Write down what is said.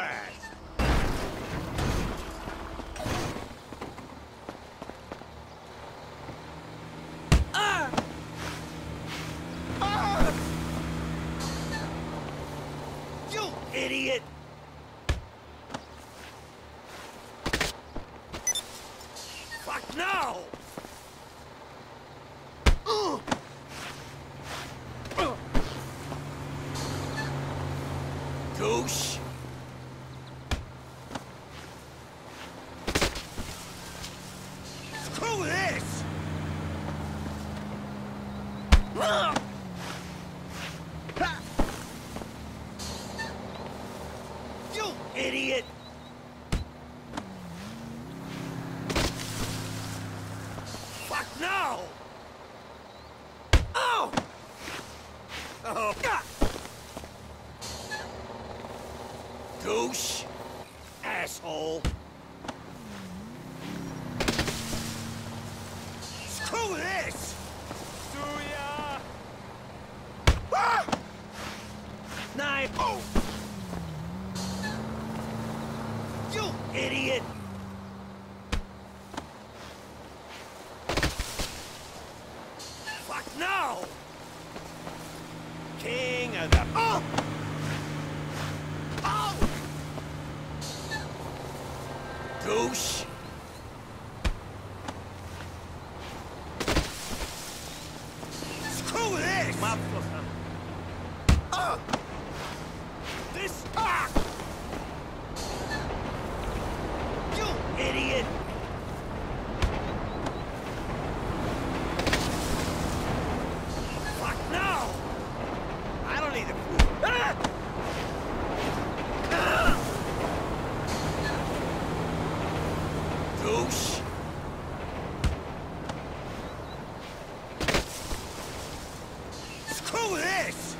fast! Ah! Ah! You idiot! Fuck no! Douche! Screw this! You idiot! Fuck no! Oh! Oh! Douche! Asshole! Screw this! Suya! Ah! Knife! Oh! You idiot! Fuck no! King of the... Oh! Oh! Douche! Screw this! Motherfucker! This... Ah! You idiot! Fuck no! I don't need the food. Ah! Ah! Douche! Screw this!